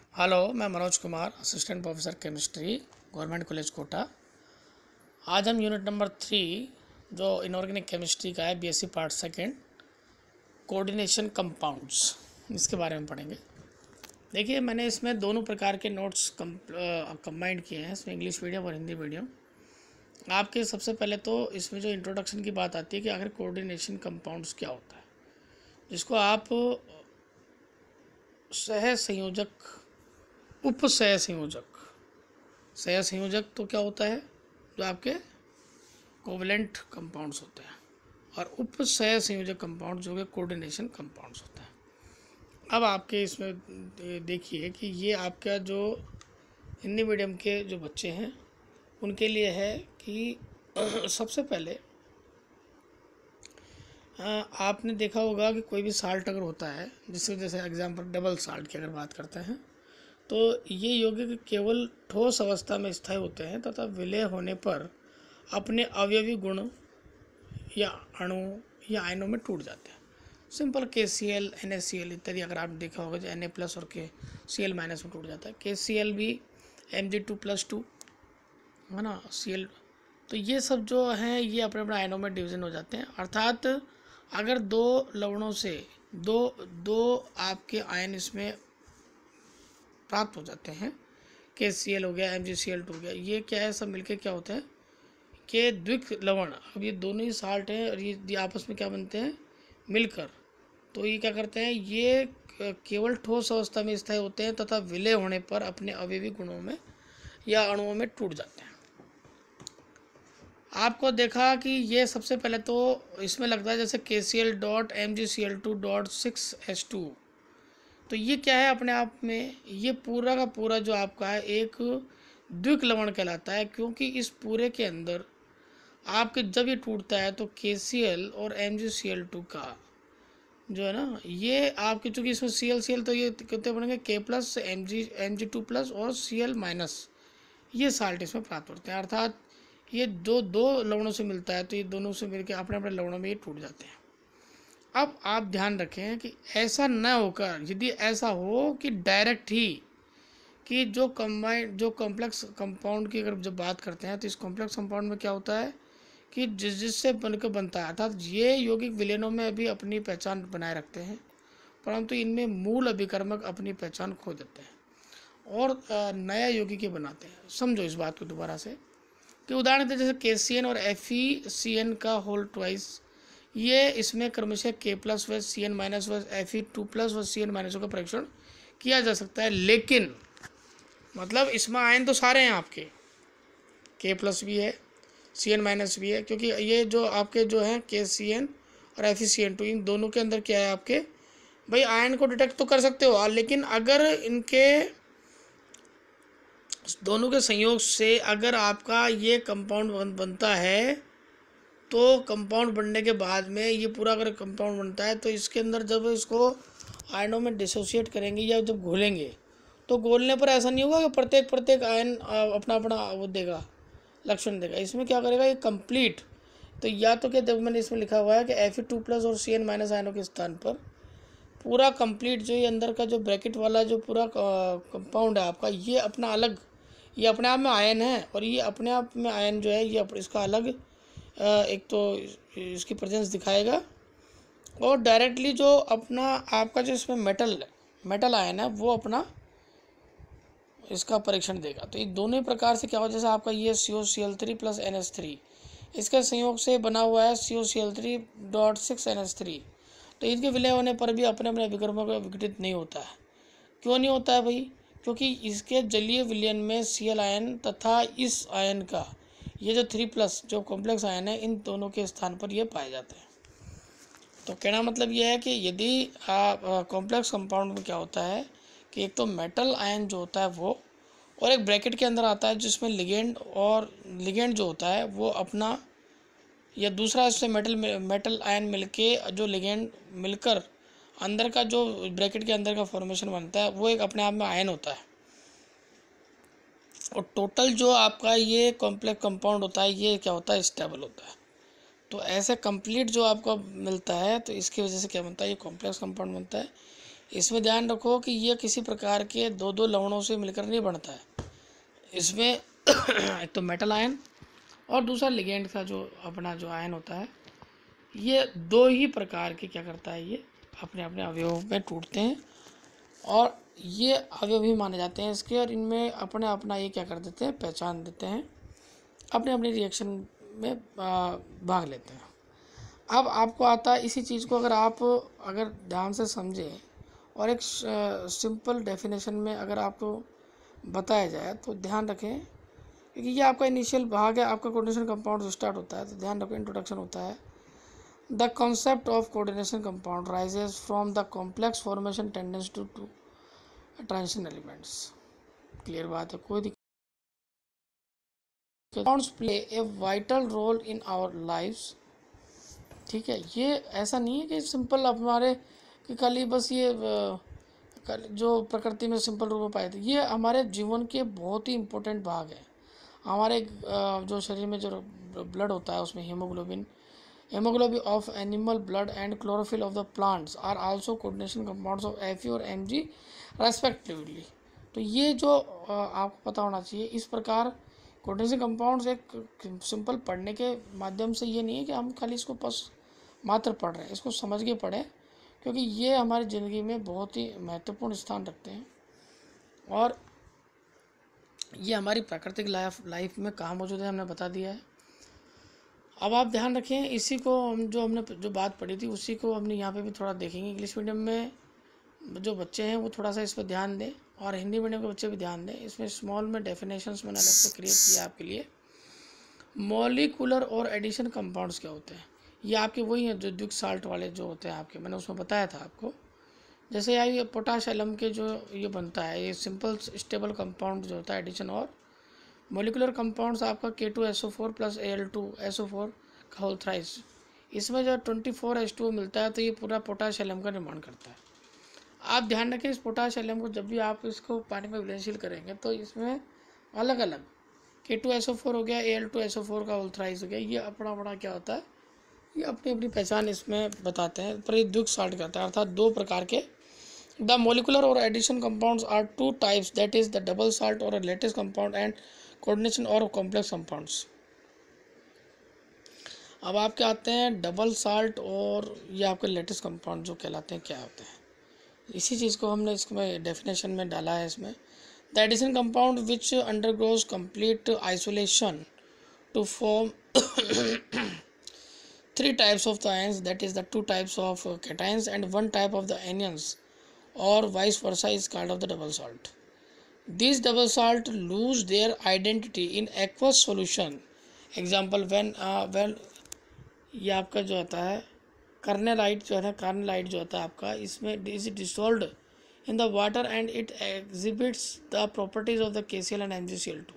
Hello, मैं Manoj Kumar, assistant professor chemistry, government college Kota. आज हम यूनिट नंबर 3 जो इनऑर्गेनिक केमिस्ट्री का है, BSc part second, coordination compounds, इसके बारे में पढ़ेंगे। देखिए, मैंने इसमें दोनों प्रकार के नोट्स कंबाइंड किए हैं, इसमें इंग्लिश मीडियम और हिंदी मीडियम। आपके सबसे पहले तो इसमें जो इंट्रोडक्शन की बात आती है कि आखिर कोऑर्डिनेशन कंपाउंड्स क्या होता है, जिसको आप सह संयोजक, उप सह संयोजक तो क्या होता है, जो आपके कोवलेंट कंपाउंड्स होते हैं, और उप सह संयोजक कंपाउंड जो कि कोऑर्डिनेशन कंपाउंड्स होते हैं। अब आपके इसमें देखिए कि ये आपका जो हिंदी मीडियम के जो बच्चे हैं उनके लिए है कि सबसे पहले आपने देखा होगा कि कोई भी साल्ट अगर होता है, जिससे जैसे एग्जाम्पल डबल साल्ट की अगर बात करते हैं, तो ये यौगिक केवल ठोस अवस्था में स्थायी होते हैं तथा विलय होने पर अपने अवयवी गुण या अणु या आयनों में टूट जाते हैं। सिंपल KCl, NaCl इत्यादि अगर आपने देखा होगा, जो Na+ और Cl- में टूट जाता है। KCl भी Mg2+2 है ना, Cl। तो ये सब जो हैं ये अपने अपने आयनों में डिवीज़न हो जाते हैं। अर्थात अगर दो लवणों से दो आपके आयन इसमें प्राप्त हो जाते हैं, KCl हो गया, MgCl2 हो गया, ये क्या है, सब मिलके क्या होते हैं कि द्विक लवण। अब ये दोनों ही साल्ट हैं और ये आपस में क्या बनते हैं, मिलकर। तो ये क्या करते हैं, ये केवल ठोस अवस्था में स्थायी होते हैं तथा विलय होने पर अपने अवयवी गुणों में या अणुओं में टूट जाते हैं। आपको देखा कि ये सबसे पहले तो इसमें लगता है जैसे KCl.MgCl2.6H2। तो ये क्या है, अपने आप में ये पूरा का पूरा जो आपका है एक द्विक लवण कहलाता है, क्योंकि इस पूरे के अंदर आपके जब ये टूटता है तो KCl और MgCl2 का जो है ना, ये आपके चूँकि इसमें Cl तो ये कितने बनेंगे, K+, Mg2+ और Cl-, ये साल्ट इसमें प्राप्त होते हैं। अर्थात ये दो लवणों से मिलता है तो ये दोनों से मिलकर अपने अपने लवणों में ये टूट जाते हैं। अब आप ध्यान रखें कि ऐसा न होकर, यदि ऐसा हो कि डायरेक्ट ही कि जो कॉम्प्लेक्स कंपाउंड की अगर जब बात करते हैं, तो इस कॉम्प्लेक्स कंपाउंड में क्या होता है कि जिससे बनकर बनता है, अर्थात ये यौगिक विलयनों में भी अपनी पहचान बनाए रखते हैं, परंतु इनमें मूल अभिकर्मक अपनी पहचान खो देते हैं और नया यौगिक बनाते हैं। समझो इस बात को दोबारा से कि उदाहरण के जैसे KCN और FeCN का होल ट्वाइस, ये इसमें क्रमशः K+ व Cn- व Fe2+ व Cn- का परीक्षण किया जा सकता है। लेकिन मतलब इसमें आयन तो सारे हैं आपके, K+ भी है, Cn- भी है, क्योंकि ये जो आपके जो हैं KCN और FeCN2, इन दोनों के अंदर क्या है आपके, भाई आयन को डिटेक्ट तो कर सकते हो, लेकिन अगर इनके दोनों के संयोग से अगर आपका ये कंपाउंड बनता है, तो कंपाउंड बनने के बाद में ये पूरा अगर कंपाउंड बनता है तो इसके अंदर जब इसको आयनों में डिसोसिएट करेंगे या जब घोलेंगे, तो घोलने पर ऐसा नहीं होगा कि प्रत्येक आयन अपना अपना वो देगा, लक्षण देगा। इसमें क्या करेगा, ये कंप्लीट। तो या तो क्या, जब मैंने इसमें लिखा हुआ है कि Fe2+ और Cn- आयनों के स्थान पर पूरा कंप्लीट जो ये अंदर का जो ब्रैकेट वाला जो पूरा कंपाउंड है आपका, ये अपना अलग, ये अपने आप में आयन है, और ये अपने आप में आयन जो है ये इसका अलग एक तो इसकी प्रेजेंस दिखाएगा, और डायरेक्टली जो अपना आपका जो इसमें मेटल आयन है वो अपना इसका परीक्षण देगा। तो ये दोनों प्रकार से क्या हो, जैसे आपका ये COCl3 + NH3, इसके संयोग से बना हुआ है COCl3.6NH3। तो इनके विलय होने पर भी अपने अपने अभिकर्मों का विघटित नहीं होता है। क्यों नहीं होता है भाई, क्योंकि इसके जलीय विलयन में Cl आयन तथा इस आयन का ये जो 3+ जो कॉम्प्लेक्स आयन है, इन दोनों के स्थान पर ये पाए जाते हैं। तो कहना मतलब ये है कि यदि कॉम्प्लेक्स कंपाउंड में क्या होता है कि एक तो मेटल आयन जो होता है वो, और एक ब्रैकेट के अंदर आता है जिसमें लिगेंड जो होता है वो अपना, या दूसरा इससे मेटल आयन मिलके जो लिगेंड मिलकर अंदर का जो ब्रैकेट के अंदर का फॉर्मेशन बनता है, वो एक अपने आप में आयन होता है। और टोटल जो आपका ये कॉम्प्लेक्स कंपाउंड होता है ये क्या होता है, स्टेबल होता है। तो ऐसे कंप्लीट जो आपको मिलता है, तो इसकी वजह से क्या बनता है, ये कॉम्प्लेक्स कंपाउंड बनता है। इसमें ध्यान रखो कि ये किसी प्रकार के दो दो लवणों से मिलकर नहीं बनता है। इसमें एक तो मेटल आयन और दूसरा लिगेंड का जो अपना जो आयन होता है, ये दो ही प्रकार के क्या करता है, ये अपने अपने अवयवों में टूटते हैं और ये अवयव ही माने जाते हैं इसके, और इनमें अपने अपना ये क्या कर देते हैं, पहचान देते हैं, अपने अपने रिएक्शन में भाग लेते हैं। अब आपको आता है इसी चीज़ को अगर ध्यान से समझें और एक सिंपल डेफिनेशन में अगर आपको बताया जाए तो ध्यान रखें, क्योंकि ये आपका इनिशियल भाग है, आपका कोऑर्डिनेशन कंपाउंड जो स्टार्ट होता है, तो ध्यान रखो इंट्रोडक्शन होता है। The concept of coordination compound rises from the complex formation tendence to transition elements. Clear बात है, कोई दिक्कत? Compounds play a vital role in our lives. ठीक है, ये ऐसा नहीं है कि सिंपल हमारे कि खाली बस ये जो प्रकृति में सिंपल रूप में पाए थे, ये हमारे जीवन के बहुत ही इम्पोर्टेंट भाग है। हमारे जो शरीर में जो ब्लड होता है उसमें haemoglobin of animal blood and chlorophyll of the plants are also coordination compounds of Fe और Mg रेस्पेक्टिवली। तो ये जो आपको पता होना चाहिए, इस प्रकार कोऑर्डिनेशन कंपाउंड्स एक सिंपल पढ़ने के माध्यम से ये नहीं है कि हम खाली इसको बस मात्र पढ़ रहे हैं, इसको समझ के पढ़ें, क्योंकि ये हमारी ज़िंदगी में बहुत ही महत्वपूर्ण स्थान रखते हैं और ये हमारी प्राकृतिक लाइफ में कहाँ मौजूद है हमने बता दिया है। अब आप ध्यान रखें, इसी को हमने जो बात पढ़ी थी उसी को हमने यहाँ पे भी थोड़ा देखेंगे। इंग्लिश मीडियम में जो बच्चे हैं वो थोड़ा सा इस पर ध्यान दें और हिंदी मीडियम के बच्चे भी ध्यान दें। इसमें स्मॉल में डेफिनेशंस मैंने अलग से क्रिएट किया आपके लिए। मॉलिकुलर और एडिशन कंपाउंड्स क्या होते हैं, ये आपके वही हैं जो द्विक साल्ट वाले जो होते हैं आपके, मैंने उसमें बताया था आपको। जैसे यार ये पोटाश एलम के जो ये बनता है, ये सिंपल स्टेबल कंपाउंड जो होता है एडिशन, और मॉलिकुलर कंपाउंड्स आपका K2SO4 प्लस Al2SO4 का होल थ्राइस। इसमें जो 24H2O मिलता है तो ये पूरा पोटाश एलम का निर्माण करता है। आप ध्यान रखें, इस पोटाश एलम को जब भी आप इसको पानी में विलयनशील करेंगे तो इसमें अलग अलग K2SO4 हो गया, Al2SO4 का होल थ्राइस हो गया, ये अपना अपना क्या होता है, ये अपनी अपनी पहचान इसमें बताते हैं, पर ये द्विक साल्ट करता है, अर्थात दो प्रकार के। द मोलिकुलर और addition compounds are two types, that is the double salt और लेटेस्ट कंपाउंड एंड कोऑर्डिनेशन और कॉम्प्लेक्स कंपाउंड्स। अब आपके आते हैं डबल साल्ट और ये आपके लेटेस्ट कंपाउंड जो कहलाते हैं क्या होते हैं, इसी चीज़ को हमने इसमें डेफिनेशन में डाला है। इसमें the addition compound which undergoes complete isolation to form three types of the ions, that is the two types of cations and one type of the anions or vice versa, is called of the double salt. These double salt lose their identity in aqueous solution. Example when ये आपका जो होता है carnallite जो है, carnallite जो होता है आपका, इसमें is dissolved in the water and it exhibits the properties of the KCl and MgCl2.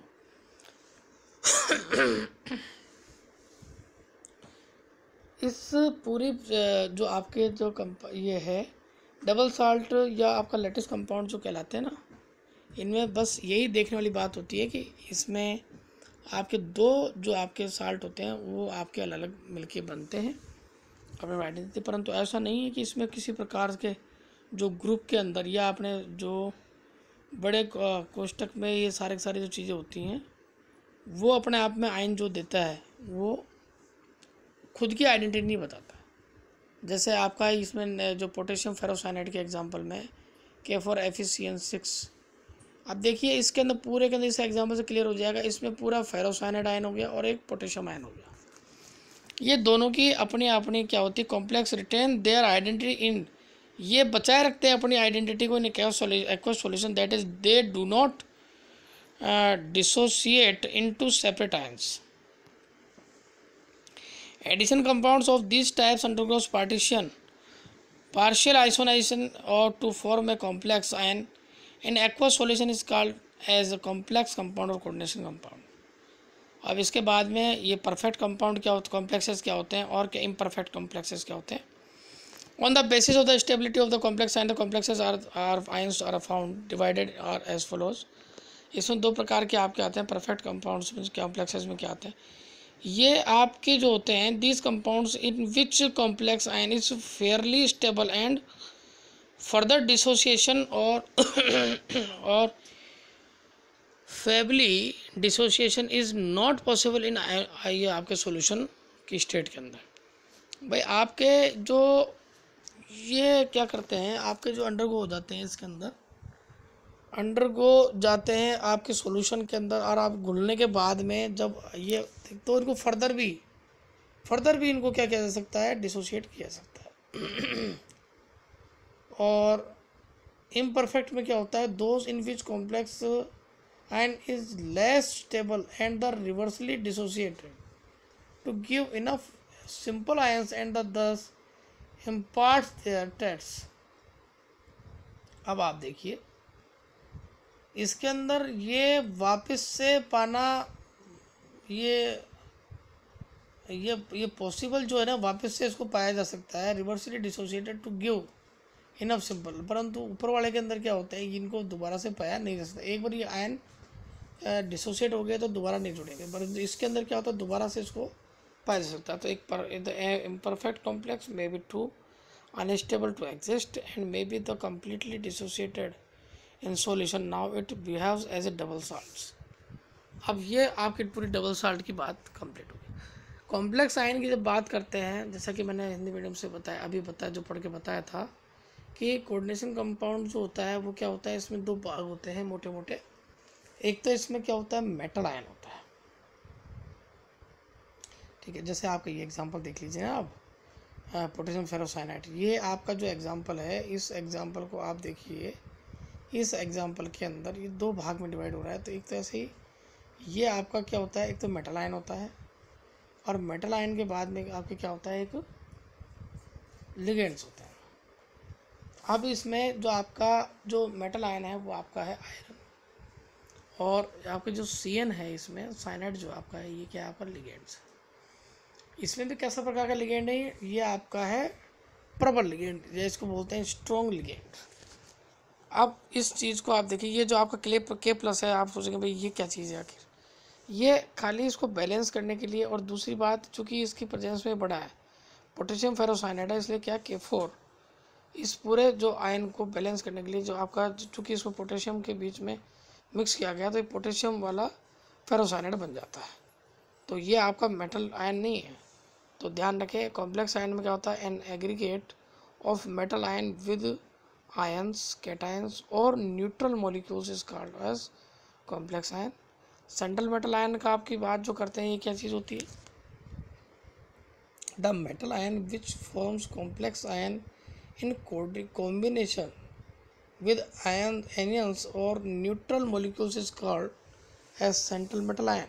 इस पूरी जो आपके जो ये है डबल साल्ट या आपका लेटेस्ट कंपाउंड जो कहलाते हैं ना, इनमें बस यही देखने वाली बात होती है कि इसमें आपके दो जो आपके साल्ट होते हैं वो आपके अलग अलग मिलके बनते हैं अपने आइडेंटिटी, परंतु ऐसा नहीं है कि इसमें किसी प्रकार के जो ग्रुप के अंदर या आपने जो बड़े कोष्टक में ये सारी जो चीज़ें होती हैं वो अपने आप में आयन जो देता है वो खुद की आइडेंटिटी नहीं बताता। जैसे आपका इसमें जो पोटेशियम फेरोसाइनाइड के एग्जांपल में K4FeCN6, अब देखिए इसके अंदर पूरे के अंदर इस एग्जांपल से क्लियर हो जाएगा, इसमें पूरा फेरोसाइनाइड आयन हो गया और एक पोटेशियम आयन हो गया। ये दोनों की अपनी अपनी क्या होती है, complex retain their identity in, ये बचाए रखते हैं अपनी आइडेंटिटी को in aqueous solution, that is they do not dissociate into separate ions. Addition compounds of these types undergoes partial isolation or to form a complex ion in aqueous solution is called as a complex compound or coordination compound. अब इसके बाद में ये perfect compound क्या होते, complexes क्या होते हैं और क्या इम्परफेक्ट कॉम्प्लेक्सेस क्या होते हैं। On the basis of the stability of the complex ion, the complexes are ions are found divided are as follows. इसमें दो प्रकार के आपके आते हैं, परफेक्ट कंपाउंड्स में कॉम्प्लेक्सेस में क्या आते हैं, ये आपके जो होते हैं these compounds in which complex ion is fairly stable and further dissociation और feebly dissociation is not possible in आइए आपके सॉल्यूशन की स्टेट के अंदर। भाई आपके जो ये क्या करते हैं, आपके जो अंडरगो हो जाते हैं इसके अंदर, अंडरगो जाते हैं आपके सॉल्यूशन के अंदर, और आप घुलने के बाद में जब ये, तो इनको फर्दर भी इनको क्या किया जा सकता है, डिसोशिएट किया जा सकता है। और इम्परफेक्ट में क्या होता है, those in which complex and is less stable and the reversely dissociated to give enough simple ions and thus imparts their traits। अब आप देखिए इसके अंदर ये वापस से पाना, ये पॉसिबल जो है ना, वापस से इसको पाया जा सकता है, reversibly dissociated to give enough simple. परंतु ऊपर वाले के अंदर क्या होता है, इनको दोबारा से पाया नहीं जा सकता। एक बार ये आयन डिसोसिएट हो गए तो दोबारा नहीं जुड़ेंगे, परंतु इसके अंदर क्या होता है, दोबारा से इसको पाया जा सकता है। तो एक imperfect complex may be too unstable to exist and may be the completely dissociated in solution, now it behaves as a double salt. अब ये आपकी पूरी डबल साल्ट की बात कंप्लीट होगी। कॉम्प्लेक्स आयन की जब बात करते हैं, जैसा कि मैंने हिंदी मीडियम से बताया, अभी बताया, जो पढ़ के बताया था कि कोऑर्डिनेशन कंपाउंड जो होता है वो क्या होता है, इसमें दो भाग होते हैं मोटे मोटे। एक तो इसमें क्या होता है, मेटल आयन होता है, ठीक है। जैसे आपका ये एग्जांपल देख लीजिए ना आप, पोटेशियम फेरोसाइनाइड, ये आपका जो एग्जांपल है, इस एग्जांपल को आप देखिए, इस एग्जांपल के अंदर ये दो भाग में डिवाइड हो रहा है। तो एक तरह से ये आपका क्या होता है, एक तो मेटल आयन होता है, और मेटल आयन के बाद में आपके क्या होता है, एक लिगेंड्स होता है। अब इसमें जो आपका जो मेटल आयन है वो आपका है आयरन, और आपके जो CN है इसमें साइनाइड जो आपका है, ये क्या है आपका लिगेंड्स। इसमें भी कैसा प्रकार का लिगेंड है, ये आपका है प्रबल लिगेंड, या इसको बोलते हैं स्ट्रॉन्ग लिगेंड। अब इस चीज़ को आप देखिए, ये जो आपका K+ है, आप सोचेंगे भाई ये क्या चीज़ है आखिर, ये खाली इसको बैलेंस करने के लिए। और दूसरी बात, चूँकि इसकी प्रेजेंस में बड़ा है, पोटेशियम फेरोसाइनाइड है, इसलिए क्या K4 इस पूरे जो आयन को बैलेंस करने के लिए, जो आपका चूँकि इसको पोटेशियम के बीच में मिक्स किया गया तो ये पोटेशियम वाला फेरोसाइनाइड बन जाता है। तो ये आपका मेटल आयन नहीं है। तो ध्यान रखें, कॉम्प्लेक्स आयन में क्या होता है, an aggregate of metal ion with ions, cations और neutral molecules is called as complex ion. Central metal ion का आपकी बात जो करते हैं, ये क्या चीज़ होती है, the metal ion which forms complex ion in combination with anions or neutral molecules is called as central metal ion.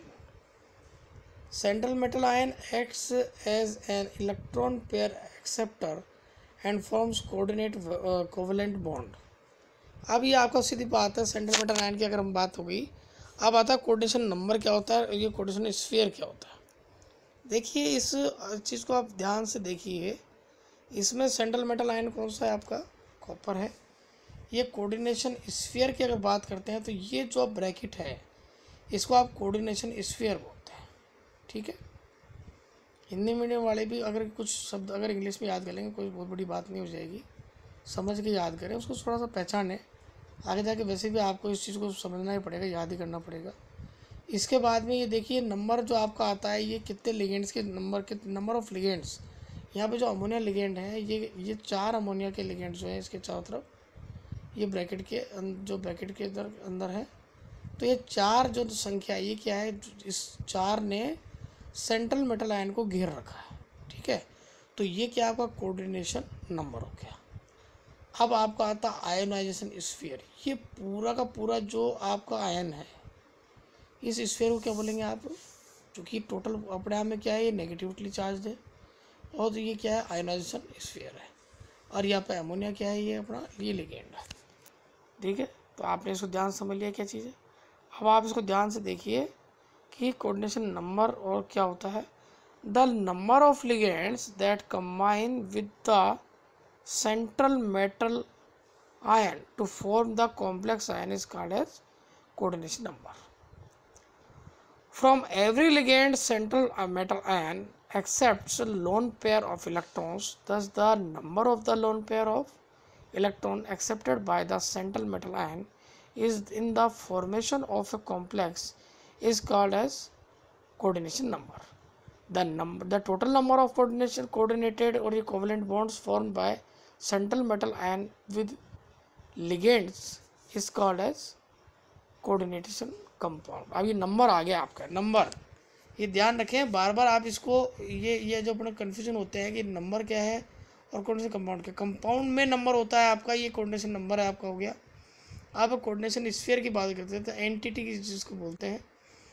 Central metal ion acts as an electron pair acceptor and forms covalent bond। अब ये आपका सीधी बात है, central metal ion की अगर हम बात हो गई, अब आता है कोऑर्डिनेशन नंबर क्या होता है, ये कोऑर्डिनेशन स्फीयर क्या होता है। देखिए इस चीज़ को आप ध्यान से देखिए, इसमें सेंट्रल मेटल आयन कौन सा है आपका, कॉपर है। ये कोऑर्डिनेशन स्फीयर की अगर बात करते हैं तो ये जो ब्रैकेट है इसको आप कोऑर्डिनेशन स्फीयर बोलते हैं, ठीक है। हिंदी मीडियम वाले भी अगर कुछ शब्द अगर इंग्लिश में याद कर लेंगे, कोई बहुत बड़ी बात नहीं हो जाएगी, समझ के याद करें, उसको थोड़ा सा पहचानें, आगे जाके वैसे भी आपको इस चीज़ को समझना ही पड़ेगा, याद ही करना पड़ेगा। इसके बाद में ये देखिए नंबर जो आपका आता है, ये कितने लिगेंड्स के नंबर ऑफ लिगेंड्स। यहाँ पे जो अमोनिया लिगेंड है, ये 4 अमोनिया के लिगेंड जो है इसके चारों तरफ, ये ब्रैकेट के अंदर है। तो ये 4 जो संख्या, ये क्या है, इस 4 ने सेंट्रल मेटल आयन को घेर रखा है, ठीक है। तो ये क्या आपका कोऑर्डिनेशन नंबर हो गया। अब आपका आता आयोनाइजेशन स्फीयर, ये पूरा का पूरा जो आपका आयन है, इस स्फीयर को क्या बोलेंगे आप, क्योंकि टोटल अपने आप में क्या है, ये नेगेटिवली चार्ज है, और तो ये क्या है, आयोनाइजेशन स्फीयर है। और यहाँ पे अमोनिया क्या है, ये अपना ये लिगेंड है, ठीक है। तो आपने इसको ध्यान से समझ लिया क्या चीज़ है। अब आप इसको ध्यान से देखिए कि कोऑर्डिनेशन नंबर और क्या होता है, the number of ligands that combine with the central metal ion to form the complex ion is called as coordination number. From every ligand central metal ion accepts a lone pair of electrons, thus the number of the lone pair of electron accepted by the central metal ion is in the formation of a complex is called as coordination number. The total number of coordinated or equivalent bonds formed by central metal ion with ligands is called as coordination compound. अब ये number आ गया आपका number, ये ध्यान रखें बार बार आप इसको, ये जो अपने कन्फ्यूजन होते हैं कि नंबर क्या है और कोऑर्डिनेशन कंपाउंड क्या। कंपाउंड में नंबर होता है आपका, ये कोऑर्डिनेशन नंबर है आपका हो गया। आप कोऑर्डिनेशन स्फीयर की बात करते हैं तो एंटिटी की जिसको बोलते हैं।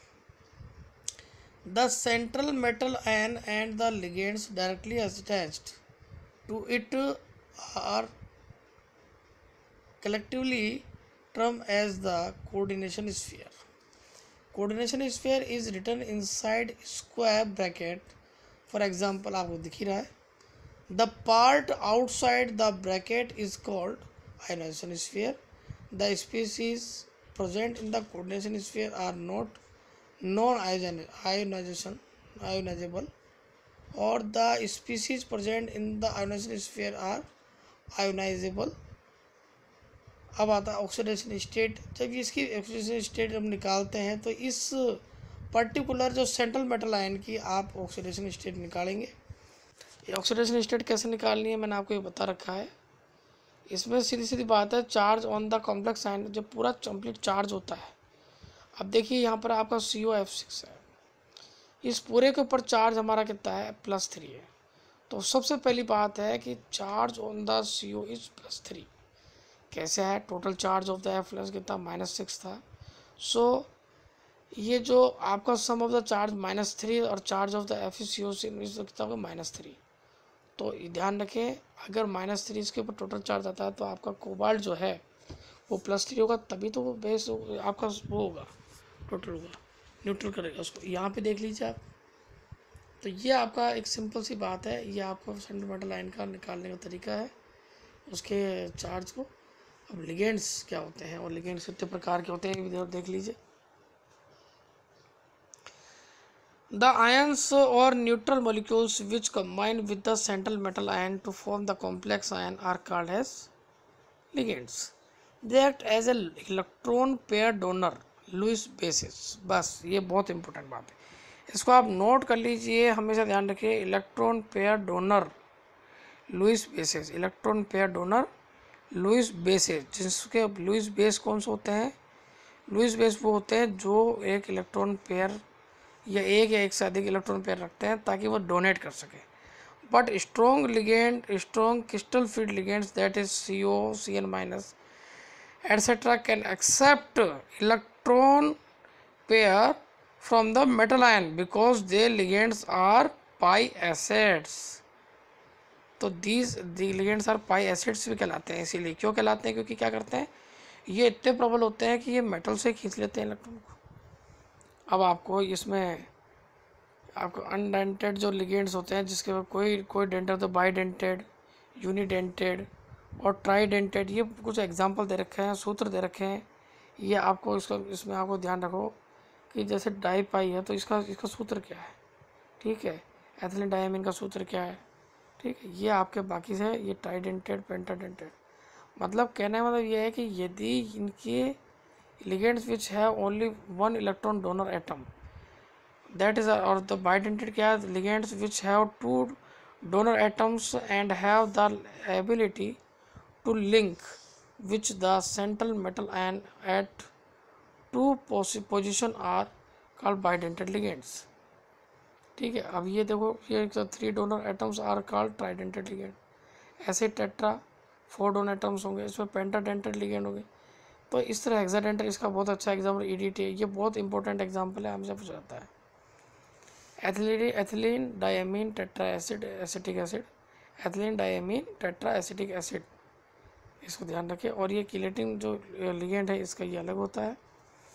The central metal ion and the ligands directly attached to it are collectively termed as the coordination sphere. Coordination sphere is written inside square bracket. For example, आपको दिख ही रहा है, the part outside the bracket is called ionization sphere. The species present in the coordination sphere are not non-ionizable, or the species present in the ionization sphere are ionizable. अब आता है oxidation state. जब इसकी oxidation state हम निकालते हैं तो इस पर्टिकुलर जो सेंट्रल मेटल आयन की आप ऑक्सीडेशन स्टेट निकालेंगे। ये ऑक्सीडेशन स्टेट कैसे निकालनी है मैंने आपको ये बता रखा है। इसमें सीधी सीधी बात है, charge on the complex ion जब पूरा कंप्लीट चार्ज होता है। अब देखिए यहाँ पर आपका COF6 है, इस पूरे के ऊपर चार्ज हमारा कितना है +3 है। तो सबसे पहली बात है कि charge on the CO is +3। कैसे है, total charge of the F plus कितना -6 था। सो ये जो आपका सम ऑफ द चार्ज -3 और चार्ज ऑफ द FeCO कितना होगा -3। तो ध्यान रखें अगर -3 इसके ऊपर टोटल चार्ज आता है तो आपका कोबाल्ट जो है वो +3 होगा, तभी तो वो बेस आपका वो होगा टोटल होगा, न्यूट्रल करेगा उसको। यहाँ पे देख लीजिए आप। तो ये आपका एक सिंपल सी बात है, ये आपका सेंट्रल मेटल आयन का निकालने का तरीका है उसके चार्ज को। अब लिगेंड्स क्या होते हैं और लिगेंड्स कितने प्रकार के होते हैं इधर देख लीजिए। द आयंस और neutral molecules which combine with the central metal ion to form the complex ion are called as ligands. They act as a electron pair donor Lewis bases. बस ये बहुत इंपॉर्टेंट बात है, इसको आप नोट कर लीजिए, हमेशा ध्यान रखिए। Electron pair donor Lewis bases, electron pair donor Lewis bases. जिसके लुईस बेस कौन से होते हैं, लुईस बेस वो होते हैं जो एक इलेक्ट्रॉन पेयर या एक से अधिक इलेक्ट्रॉन पेयर रखते हैं ताकि वो डोनेट कर सके। But strong ligand, strong crystal field ligands that is CO, CN- etcetera can accept electron pair from the metal ion because they ligands are pi acids. तो these ligands are pi acids भी कहलाते हैं। इसीलिए क्यों कहलाते हैं, क्योंकि क्या करते हैं ये इतने प्रबल होते हैं कि ये मेटल से खींच लेते हैं इलेक्ट्रॉन को। अब आपको इसमें आपको अनडेंटेड जो लिगेंड्स होते हैं जिसके कोई डेंटेड तो बाईडेंटेड, यूनिडेंटेड और ट्राईडेंटेड, ये कुछ एग्जांपल दे रखे हैं, सूत्र दे रखे हैं। ये आपको इसमें आपको ध्यान रखो कि जैसे डाई पाई है तो इसका सूत्र क्या है, ठीक है। एथिलीन डायमीन का सूत्र क्या है, ठीक है। ये आपके बाकी से ये ट्राईडेंटेड, पेंटाडेंटेड। मतलब कहने का मतलब ये है कि यदि इनके ligands which have only 1 electron donor atom that is, और द बाइडेंटेड क्या है, ligands which have 2 donor atoms and have the ability to link which the central metal ion at 2 position are called bidentate ligands, ठीक है। अब ये देखो ये 3 donor atoms are called tridentate ligand. ऐसे टेट्रा 4 डोनर एटम्स होंगे, इसमें पेंटाडेंटेड ligand होंगे। तो इस तरह हेक्साडेंटेड, इसका बहुत अच्छा एग्जाम्पल EDT है, ये बहुत इंपॉर्टेंट एग्जाम्पल है, हमसे पूछा जाता है। Ethylene diamine tetra acid acetic acid, ethylene diamine tetra acetic acid, इसको ध्यान रखें। और ये किलेटिन जो लिगेंड है इसका ये अलग होता है।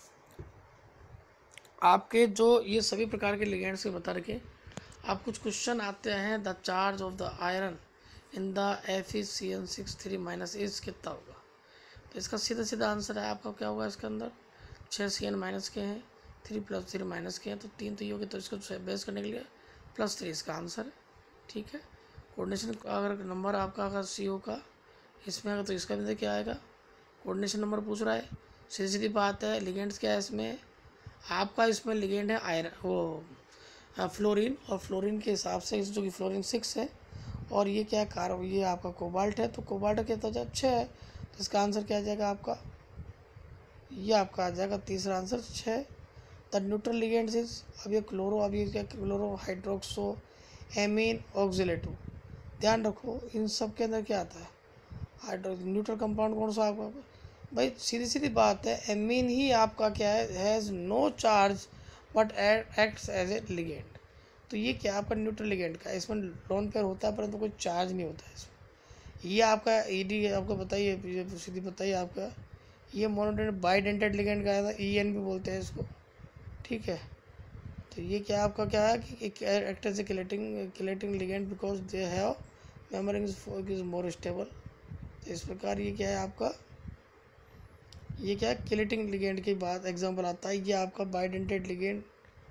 आपके जो ये सभी प्रकार के लिगेंड्स के बता रखे। आप कुछ क्वेश्चन आते हैं, the charge of the iron in the FeCN6 is कितना होगा। तो इसका सीधा सीधा आंसर है आपका क्या होगा, इसके अंदर 6 CN- के हैं, 3 + 3 के हैं, तो 3 तो ये होगी, तो इसको बेस करने के लिए +3 इसका आंसर है, ठीक है। कोऑर्डिनेशन अगर नंबर आपका अगर CO का इसमें आएगा तो इसका भी क्या आएगा, कोऑर्डिनेशन नंबर पूछ रहा है। सीधी सीधी बात है, लिगेंड्स क्या है इसमें, आपका इसमें लिगेंड है आयरन वो फ्लोरीन, और फ्लोरीन के हिसाब से जो कि फ्लोरीन 6 है, और ये क्या है कार्बन, ये आपका कोबाल्ट है, तो कोबाल्ट के तो अच्छा है, तो इसका आंसर क्या आ जाएगा आपका, ये आपका आ जाएगा तीसरा answer 6। The neutral ligands is, अब ये क्लोरो, अब ये क्या क्लोरो हाइड्रोक्सो एमीन ऑक्सिलेटो, ध्यान रखो इन सब के अंदर क्या आता है, हाइड्रो न्यूट्रल कंपाउंड कौन सा आपका, भाई सीधी सीधी बात है, एमीन ही आपका क्या है, has no charge but acts as a ligand. तो ये क्या आपका न्यूट्रल लिगेंड का, इसमें लोन पेयर होता है परंतु कोई चार्ज नहीं होता है इसमें। ये आपका ईडी आपको बताइए, ये सीधी बताइए आपका, ये मोनोडेंट बाइडेंटेड लिगेंड का है, EN भी बोलते हैं इसको, ठीक है। तो ये क्या आपका क्या है कि act as a chelating ligand because they have membering is more stable. तो इस प्रकार ये क्या है आपका, ये क्या है किलेटिंग लिगेंड की बात एग्जांपल आता है। ये आपका बाइडेंटेड लिगेंड,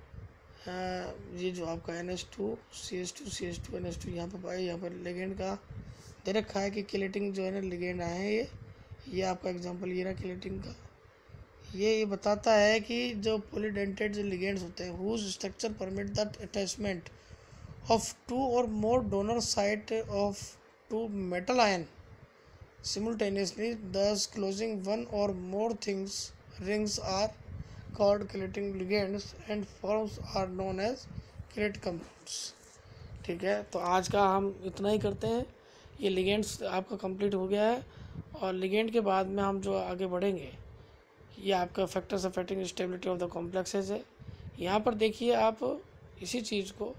ये जो आपका NH2 CH2 CH2 NH2 यहाँ पर पाए, यहाँ पर लिगेंड का दे रखा है कि किलेटिंग जो है ना लिगेंड आए हैं, ये आपका एग्जांपल ये रहा किलेटिंग का। ये बताता है कि जो पॉलीडेंटेड जो लिगेंड्स होते हैं whose structure permit the attachment of 2 और more donor site of 2 metal ion simultaneously, thus closing one or more rings are called chelating ligands and forms are known as chelate compounds। ठीक है, तो आज का हम इतना ही करते हैं, ये लिगेंड्स आपका कंप्लीट हो गया है, और लिगेंड के बाद में हम जो आगे बढ़ेंगे ये आपका factors affecting stability of the complexes है। यहाँ पर देखिए आप इसी चीज़ को,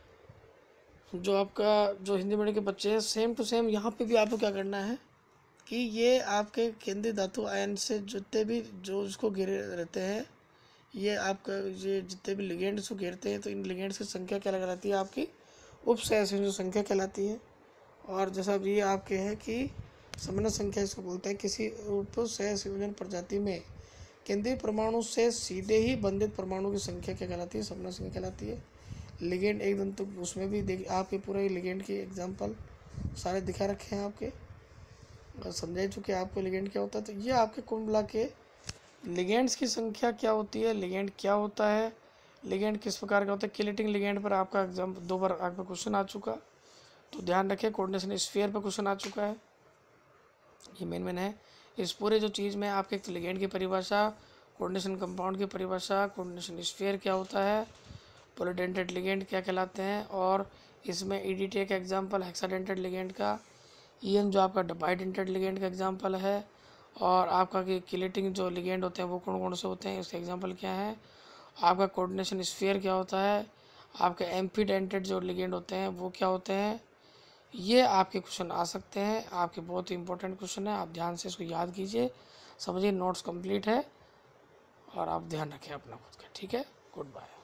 जो आपका जो हिंदी मीडियम के बच्चे हैं सेम टू सेम यहाँ पे भी आपको क्या करना है कि ये आपके केंद्रीय धातु आयन से जितने भी जो इसको घेरे रहते हैं, ये आपका ये जितने भी लिगेंड्स को घेरते हैं, तो इन लिगेंड्स की संख्या क्या कहलाती है आपकी, उपसहसंयोजन संख्या कहलाती है। और जैसा अब ये आपके हैं कि समन्वय संख्या इसको बोलते हैं, किसी उपसहसंयोजन प्रजाति में केंद्रीय परमाणु से सीधे ही बंधित परमाणु की संख्या क्या कहलाती है, समन्वय संख्या कहलाती है। लिगेंड एक दिन तो उसमें भी देख आपके पूरे लिगेंड की एग्जाम्पल सारे दिखा रखे हैं आपके, समझा चुके आपको लिगेंड क्या होता है। तो ये आपके कुल मिला के लिगेंड्स की संख्या क्या होती है, लिगेंड क्या होता है, लिगेंड किस प्रकार का होता है। किलेटिंग लिगेंड पर आपका एग्जाम 2 बार आपका क्वेश्चन आ चुका, तो ध्यान रखें। कोऑर्डिनेशन स्फीयर पर क्वेश्चन आ चुका है, ये मेन है। इस पूरे जो चीज़ में आपके लिगेंड की परिभाषा, कोऑर्डिनेशन कंपाउंड की परिभाषा, कोऑर्डिनेशन स्फीयर क्या होता है, पॉलीडेंटेड लिगेंड क्या कहलाते हैं, और इसमें EDTA का एग्जाम्पल हेक्साडेंटेड लिगेंड का, EN जो आपका बाइडेंटेड लिगेंड का एग्जांपल है, और आपका कि किलेटिंग जो लिगेंड होते हैं वो कौन कौन से होते हैं, इसके एग्जांपल क्या है। आपका कोऑर्डिनेशन स्फीयर क्या होता है, आपके एम्फीडेंटेड जो लिगेंड होते हैं वो क्या होते हैं। ये आपके क्वेश्चन आ सकते हैं, आपके बहुत ही इंपॉर्टेंट क्वेश्चन है, आप ध्यान से इसको याद कीजिए, समझिए। नोट्स कंप्लीट है और आप ध्यान रखें अपना खुद का, ठीक है। Good bye.